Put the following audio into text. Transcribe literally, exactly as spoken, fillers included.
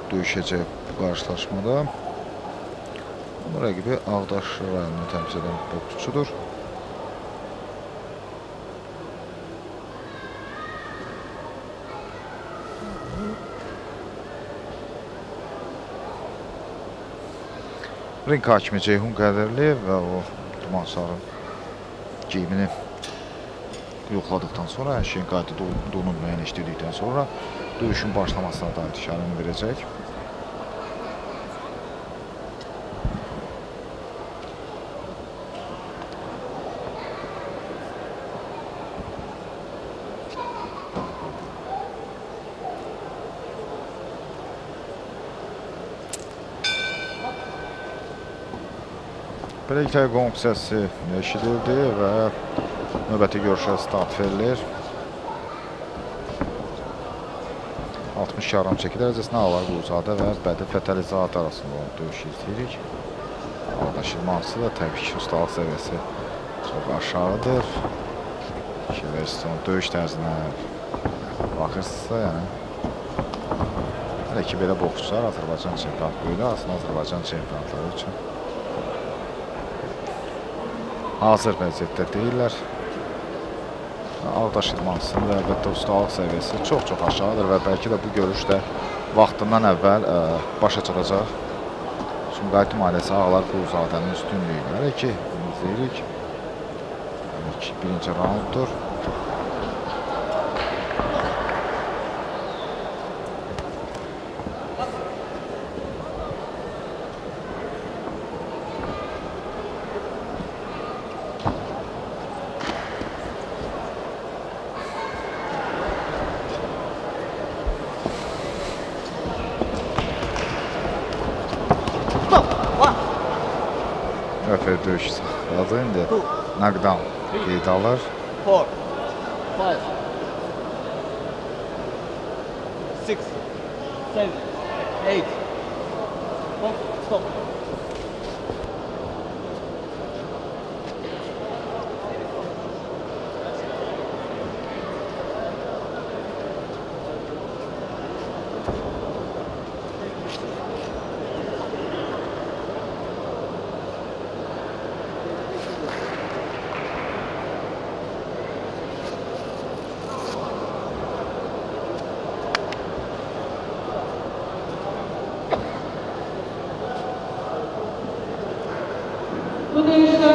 döyüşəcək bu qarşılaşmada. Bu rəqibi Ağdaş rayonunu təmsil edən boksçudur. Ring hakimi Ceyhun Qədərli və o Duman Sarı geyimini yoxladıqdan sonra, hər şeyin qayda olduğunu müəyyənləşdirdikdən sonra döyüşün başlamasına dair işarəni verəcək. Beləliklə qonq səsi eşidildi və növbəti görüşə start verilir. altmış yarım çəki dərəcəsində Ağlar Quluzadə və Bədi Fətəlizadə arasında olan döyüş izləyirik. Ağdaş İlmançısı da təbii ki, ustalıq səviyyəsi çox aşağıdır. İki versiyon döyüş tərzinə baxırsınızsa, yəni hələ ki, belə boksçular Azərbaycan çempionatı böyüdü, aslında Azərbaycan çempionatları üçün hazır vəziyyətdə deyirlər. Ağdaş İdmançısının da əlbəttə ustalıq səviyyəsi çox-çox aşağıdır və bəlkə də bu görüş də vaxtından əvvəl ə, başa çıxacaq. Sumqayıt nümayəndəsi Ağlar Quluzadənin üstünlüyü. Hələ ki, izləyirik. Birinci raunddur. Rəfər döyüş saxladı, indi knockdown qeyd alır. four, five, six, seven, eight, stop. Bu döyüşdə